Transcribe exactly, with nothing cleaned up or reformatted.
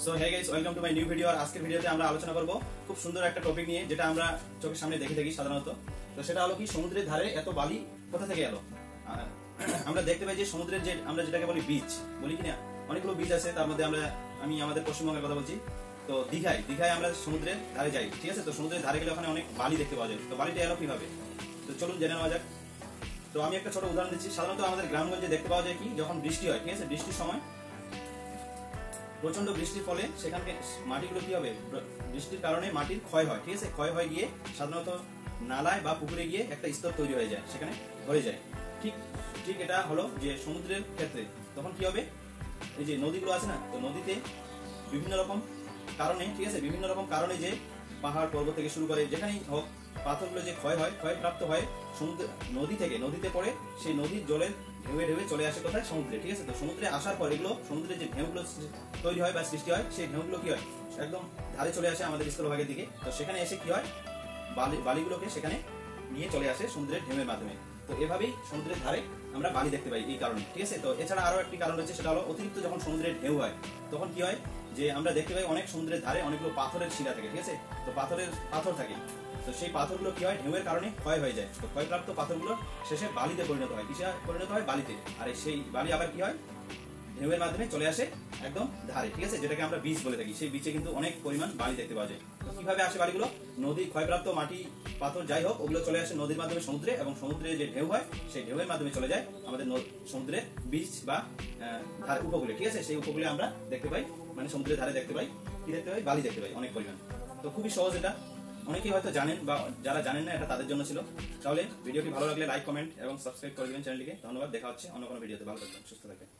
So hey guys, welcome to my new video. আর আজকের ভিডিওতে আমরা আলোচনা করব খুব সুন্দর একটা টপিক নিয়ে, যেটা আমরা চোখের সামনে দেখে থাকি সাধারণত। তো সেটা হলো কি, সমুদ্রের ধারে এত বালি কোথা থেকে এলো? আমরা দেখতে পাই যে সমুদ্রের যে আমরা যেটাকে বলি বিচ বলি কিনা, অনেকগুলো বিচ আছে। তার মধ্যে আমরা আমি আমাদের পশ্চিমবঙ্গের কথা বলছি। তো দীঘায় দীঘায় আমরা সমুদ্রের ধারে যাই, ঠিক আছে। তো সমুদ্রের ধারে গেলে ওখানে অনেক বালি দেখতে পাওয়া যায়। তো বালিটা এলো কিভাবে? তো চলুন জেনে নেওয়া যাক। তো আমি একটা ছোট উদাহরণ দিচ্ছি। সাধারণত আমাদের গ্রামগঞ্জে দেখতে পাওয়া যায় কি, যখন বৃষ্টি হয়, ঠিক আছে, বৃষ্টির সময় প্রচন্ড বৃষ্টির ফলে সেখানকে মাটিগুলো কি হবে, বৃষ্টির কারণে মাটির ক্ষয় হয়, ঠিক আছে। ক্ষয় হয়ে গিয়ে সাধারণত নালায় বা পুকুরে গিয়ে একটা স্তর তৈরি হয়ে যায়, সেখানে ভরে যায়। ঠিক ঠিক এটা হলো যে সমুদ্রের ক্ষেত্রে তখন কি হবে, এই যে নদীগুলো আছে না, তো নদীতে বিভিন্ন রকম কারণে, ঠিক আছে, বিভিন্ন রকম কারণে যে পাহাড় পর্বত থেকে শুরু করে যেখানেই হোক, পাথরগুলো যে ক্ষয় হয়, ক্ষয়প্রাপ্ত হয় সমুদ্র নদী থেকে, নদীতে পড়ে সেই নদীর জলের ঢেউয়ে ঢেউয়ে চলে আসে কোথায়? সমুদ্রে, ঠিক আছে। তো সমুদ্রে আসার পর এগুলো সমুদ্রের যে ঢেউগুলো তৈরি হয় বা সৃষ্টি হয়, সেই ঢেউগুলো কি হয়, একদম ধারে চলে আসে আমাদের স্থলভাগের দিকে। তো সেখানে এসে কি হয়, বালি বালিগুলোকে সেখানে নিয়ে চলে আসে সমুদ্রের ঢেউয়ের মাধ্যমে। তো এভাবেই সমুদ্রের ধারে আমরা বালি দেখতে পাই এই কারণে, ঠিক আছে। তো এছাড়া আরো একটি কারণ রয়েছে, সেটা হলো অতিরিক্ত যখন সমুদ্রের ঢেউ হয়, তখন কি হয় যে আমরা দেখতে পাই অনেক সমুদ্রের ধারে অনেকগুলো পাথরের শিলা থাকে, ঠিক আছে। তো পাথরের পাথর থাকে, তো সেই পাথরগুলো কি হয়, ঢেউয়ের কারণে ক্ষয় হয়ে যায়। তো ক্ষয়প্রাপ্ত পাথরগুলো শেষে বালিতে পরিণত হয়, কিসে পরিণত হয়? বালিতে। আর সেই বালি আবার কি হয়, ঢেউয়ের মাধ্যমে চলে আসে একদম ধারে, ঠিক আছে, যেটাকে আমরা বিচ বলে থাকি। সেই বিচে কিন্তু অনেক পরিমাণ বালি দেখতে পাওয়া যায়। তো কিভাবে আসে বালিগুলো? নদী ক্ষয়প্রাপ্ত মাটি পাথর যাই হোক, ওগুলো চলে আসে নদীর মাধ্যমে সমুদ্রে, এবং সমুদ্রে যে ঢেউ হয় সেই ঢেউয়ের মাধ্যমে চলে যায় আমাদের সমুদ্রের বিচ বা ধারে উপকূলে, ঠিক আছে। সেই উপকূলে আমরা দেখতে পাই, মানে সমুদ্রের ধারে দেখতে পাই কি দেখতে পাই, বালি দেখতে পাই অনেক পরিমাণ। তো খুবই সহজ এটা, অনেকেই হয়তো জানেন, বা যারা জানেন না এটা তাদের জন্য ছিল। তাহলে ভিডিওটি ভালো লাগলে লাইক, কমেন্ট এবং সাবস্ক্রাইব করে দিবেন চ্যানেলটিকে। ধন্যবাদ। দেখা হচ্ছে অন্য কোনো ভিডিওতে। ভালো থাকবেন, সুস্থ থাকবেন।